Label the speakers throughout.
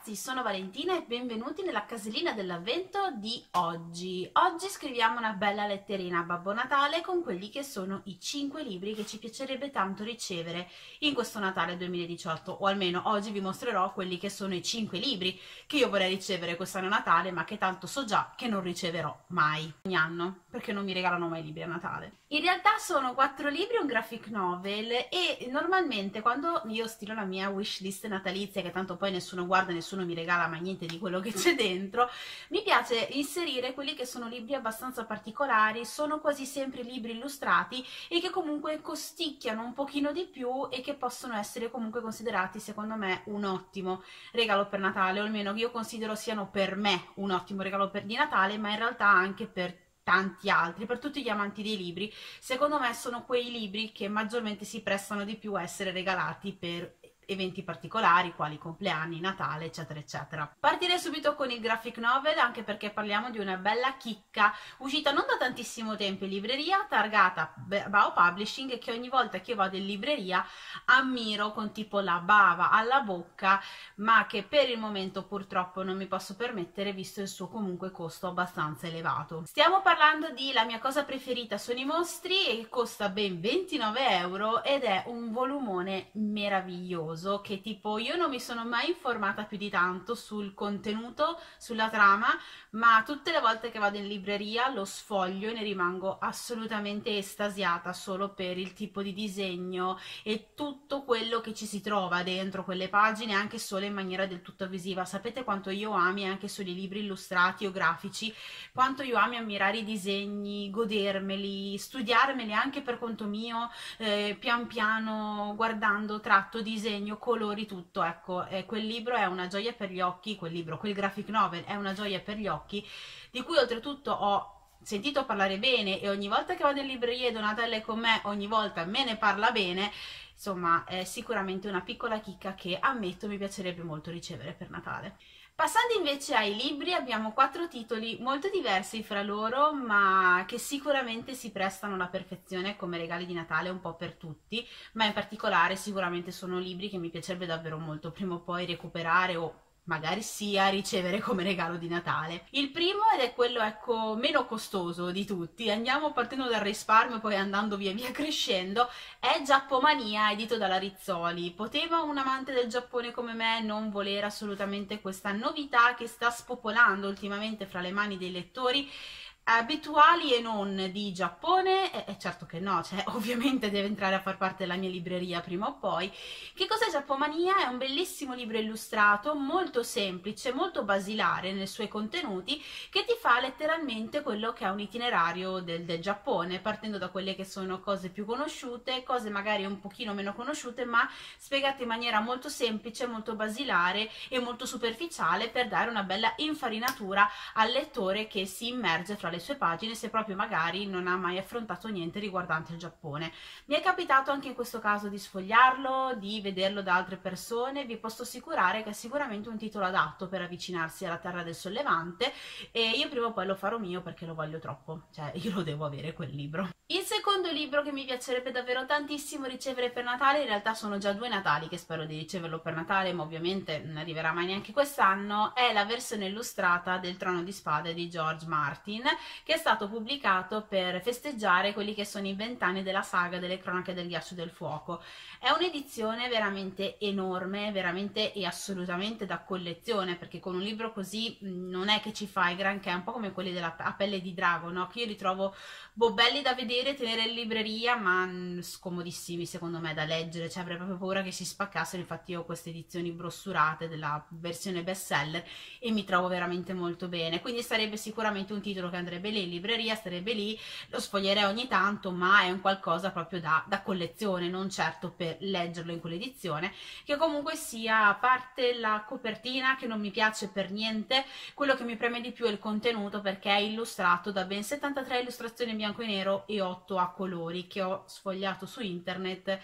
Speaker 1: ragazzi, sono Valentina e benvenuti nella casellina dell'avvento di oggi. Oggi scriviamo una bella letterina a Babbo Natale con quelli che sono i 5 libri che ci piacerebbe tanto ricevere in questo Natale 2018, o almeno oggi vi mostrerò quelli che sono i 5 libri che io vorrei ricevere quest'anno a Natale, ma che tanto so già che non riceverò mai ogni anno, perché non mi regalano mai libri a Natale. In realtà sono 4 libri e un graphic novel e normalmente quando io stilo la mia wishlist natalizia, che tanto poi nessuno guarda, nessuno mi regala mai niente di quello che c'è dentro, mi piace inserire quelli che sono libri abbastanza particolari, sono quasi sempre libri illustrati e che comunque costicchiano un pochino di più e che possono essere comunque considerati secondo me un ottimo regalo per Natale, o almeno io considero siano per me un ottimo regalo di Natale, ma in realtà anche per tanti altri, per tutti gli amanti dei libri. Secondo me sono quei libri che maggiormente si prestano di più a essere regalati per eventi particolari quali compleanni, Natale, eccetera eccetera. Partirei subito con il graphic novel, anche perché parliamo di una bella chicca uscita non da tantissimo tempo in libreria, targata Bao Publishing, che ogni volta che io vado in libreria ammiro con tipo la bava alla bocca, ma che per il momento purtroppo non mi posso permettere visto il suo comunque costo abbastanza elevato. Stiamo parlando di La mia cosa preferita sono i mostri e costa ben 29 euro ed è un volumone meraviglioso che tipo io non mi sono mai informata più di tanto sul contenuto, sulla trama, ma tutte le volte che vado in libreria lo sfoglio e ne rimango assolutamente estasiata solo per il tipo di disegno e tutto quello che ci si trova dentro quelle pagine, anche solo in maniera del tutto visiva. Sapete quanto io ami anche sui libri illustrati o grafici, quanto io ami ammirare i disegni, godermeli, studiarmeli anche per conto mio, pian piano, guardando tratto, disegno, colori, tutto. Ecco, quel libro è una gioia per gli occhi, quel graphic novel è una gioia per gli occhi, di cui oltretutto ho sentito parlare bene e ogni volta che vado in libreria e Donatella è con me, ogni volta me ne parla bene. Insomma, è sicuramente una piccola chicca che ammetto mi piacerebbe molto ricevere per Natale. Passando invece ai libri, abbiamo 4 titoli molto diversi fra loro, ma che sicuramente si prestano alla perfezione come regali di Natale un po' per tutti, ma in particolare sicuramente sono libri che mi piacerebbe davvero molto prima o poi recuperare o magari sia ricevere come regalo di Natale. Il primo, ed è quello ecco meno costoso di tutti, andiamo partendo dal risparmio poi andando via via crescendo, è Giappomania, edito dalla Rizzoli. Poteva un amante del Giappone come me non volere assolutamente questa novità che sta spopolando ultimamente fra le mani dei lettori abituali e non di Giappone? Certo che no, cioè ovviamente deve entrare a far parte della mia libreria prima o poi. Che cos'è Giappomania? È un bellissimo libro illustrato, molto semplice, molto basilare nei suoi contenuti, che ti fa letteralmente quello che è un itinerario del Giappone, partendo da quelle che sono cose più conosciute, cose magari un pochino meno conosciute, ma spiegate in maniera molto semplice, molto basilare e molto superficiale per dare una bella infarinatura al lettore che si immerge fra le sue pagine se proprio magari non ha mai affrontato niente riguardante il Giappone. Mi è capitato anche in questo caso di sfogliarlo, di vederlo da altre persone, vi posso assicurare che è sicuramente un titolo adatto per avvicinarsi alla terra del sollevante e io prima o poi lo farò mio perché lo voglio troppo, cioè io lo devo avere quel libro. Il secondo libro che mi piacerebbe davvero tantissimo ricevere per Natale, in realtà sono già 2 Natali che spero di riceverlo per Natale, ma ovviamente non arriverà mai neanche quest'anno, è la versione illustrata del Trono di Spade di George Martin, che è stato pubblicato per festeggiare quelli che sono i 20 anni della saga delle Cronache del Ghiaccio e del Fuoco. È un'edizione veramente enorme, veramente e assolutamente da collezione, perché con un libro così non è che ci fai granché, è un po' come quelli della A pelle di drago, no? Che io li trovo belli da vedere, tenere in libreria, ma scomodissimi secondo me da leggere, cioè avrei proprio paura che si spaccassero. Infatti io ho queste edizioni brossurate della versione bestseller e mi trovo veramente molto bene, quindi sarebbe sicuramente un titolo che andrebbe lì in libreria, starebbe lì, lo sfoglierei ogni tanto, ma è un qualcosa proprio da collezione, non certo per leggerlo in quell'edizione, che comunque sia, a parte la copertina che non mi piace per niente, quello che mi preme di più è il contenuto, perché è illustrato da ben 73 illustrazioni in bianco e nero e 8 a colori che ho sfogliato su internet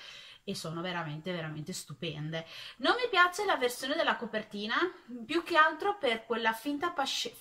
Speaker 1: e sono veramente veramente stupende. Non mi piace la versione della copertina, più che altro per quella finta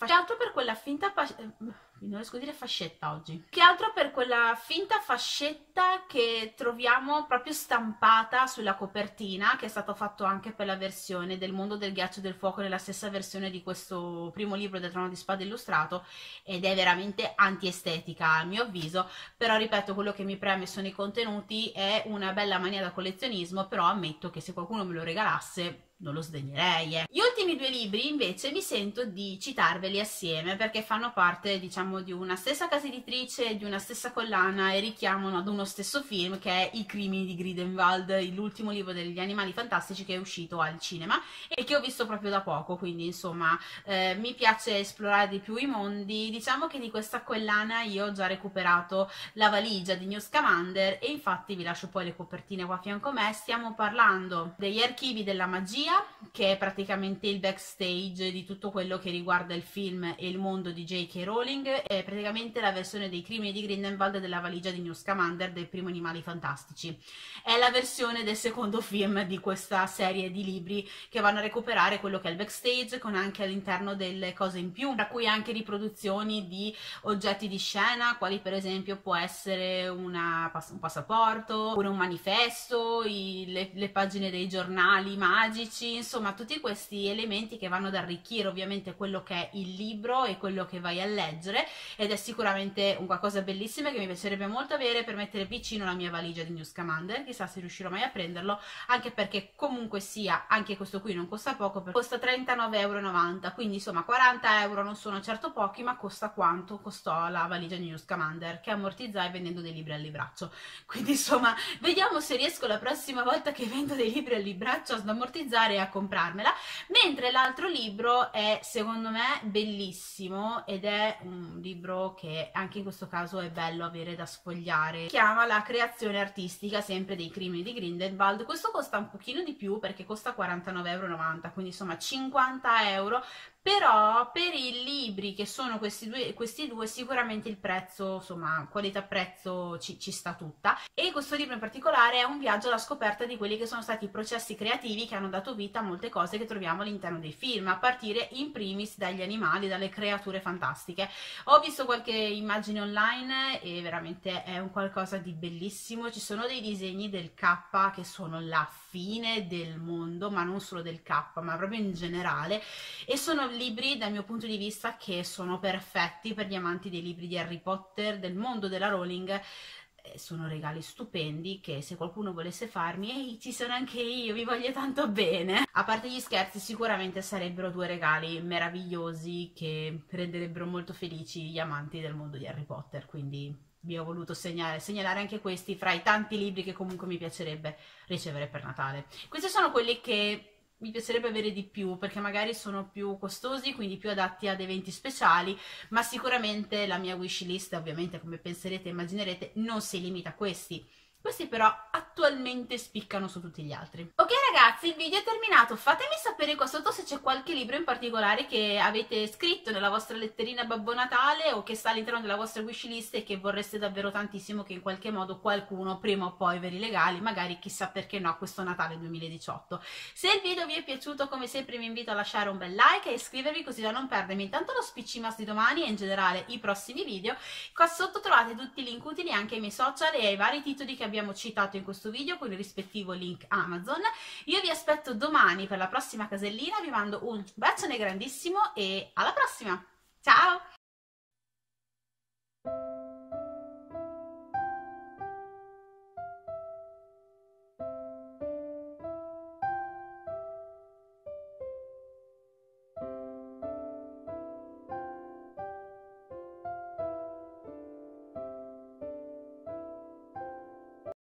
Speaker 1: non riesco a dire fascetta oggi, che altro per quella finta fascetta che troviamo proprio stampata sulla copertina, che è stato fatto anche per la versione del Mondo del Ghiaccio e del Fuoco, nella stessa versione di questo primo libro del Trono di Spade illustrato, ed è veramente antiestetica a mio avviso. Però ripeto, quello che mi preme sono i contenuti, è una bella mania da collezionismo, però ammetto che se qualcuno me lo regalasse non lo sdegnerei. Gli ultimi due libri invece mi sento di citarveli assieme perché fanno parte, diciamo, di una stessa casa editrice, di una stessa collana, e richiamano ad uno stesso film, che è I crimini di Grindelwald, l'ultimo libro degli Animali Fantastici che è uscito al cinema e che ho visto proprio da poco, quindi insomma mi piace esplorare di più i mondi. Diciamo che di questa collana io ho già recuperato La valigia di Newt Scamander, e infatti vi lascio poi le copertine qua a fianco a me. Stiamo parlando degli archivi della magia, che è praticamente il backstage di tutto quello che riguarda il film e il mondo di J.K. Rowling, è praticamente la versione dei crimini di Grindelwald della valigia di Newt Scamander del primo Animali Fantastici. È la versione del secondo film di questa serie di libri, che vanno a recuperare quello che è il backstage, con anche all'interno delle cose in più, tra cui anche riproduzioni di oggetti di scena, quali per esempio può essere un passaporto, oppure un manifesto, le pagine dei giornali magici, insomma tutti questi elementi che vanno ad arricchire ovviamente quello che è il libro e quello che vai a leggere, ed è sicuramente un qualcosa bellissimo che mi piacerebbe molto avere per mettere vicino la mia valigia di Newt Scamander. Chissà se riuscirò mai a prenderlo, anche perché comunque sia anche questo qui non costa poco, costa 39,90 €, quindi insomma 40 € non sono certo pochi, ma costa quanto costò la valigia di Newt Scamander, che ammortizzai vendendo dei libri al libraccio. Quindi insomma vediamo se riesco la prossima volta che vendo dei libri al libraccio ad ammortizzare e a comprarmela. Mentre l'altro libro è secondo me bellissimo, ed è un libro che anche in questo caso è bello avere da sfogliare. Si chiama La creazione artistica, sempre dei crimini di Grindelwald. Questo costa un pochino di più perché costa 49,90 €, quindi insomma 50 €, però per i libri che sono questi due sicuramente il prezzo, insomma qualità-prezzo ci sta tutta. E questo libro in particolare è un viaggio alla scoperta di quelli che sono stati i processi creativi che hanno dato vita a molte cose che troviamo all'interno dei film, a partire in primis dagli animali, dalle creature fantastiche. Ho visto qualche immagine online e veramente è un qualcosa di bellissimo. Ci sono dei disegni del K che sono la fine del mondo, ma non solo del K, ma proprio in generale, e sono libri dal mio punto di vista che sono perfetti per gli amanti dei libri di Harry Potter, del mondo della Rowling. Sono regali stupendi che, se qualcuno volesse farmi, ehi, ci sono anche io, vi voglio tanto bene. A parte gli scherzi, sicuramente sarebbero due regali meravigliosi che renderebbero molto felici gli amanti del mondo di Harry Potter, quindi vi ho voluto segnalare anche questi fra i tanti libri che comunque mi piacerebbe ricevere per Natale. Questi sono quelli che mi piacerebbe avere di più, perché magari sono più costosi, quindi più adatti ad eventi speciali, ma sicuramente la mia wishlist, ovviamente come penserete e immaginerete, non si limita a questi. Questi però attualmente spiccano su tutti gli altri. Ok ragazzi, il video è terminato. Fatemi sapere qua sotto se c'è qualche libro in particolare che avete scritto nella vostra letterina Babbo Natale, o che sta all'interno della vostra wishlist e che vorreste davvero tantissimo che in qualche modo qualcuno prima o poi ve li regali, magari chissà perché no questo Natale 2018. Se il video vi è piaciuto, come sempre vi invito a lasciare un bel like e iscrivervi, così da non perdermi intanto lo Spiccimas di domani e in generale i prossimi video. Qua sotto trovate tutti i link utili anche ai miei social e ai vari titoli che abbiamo citato in questo video con il rispettivo link Amazon. Io vi aspetto domani per la prossima casellina, vi mando un bacione grandissimo e alla prossima, ciao!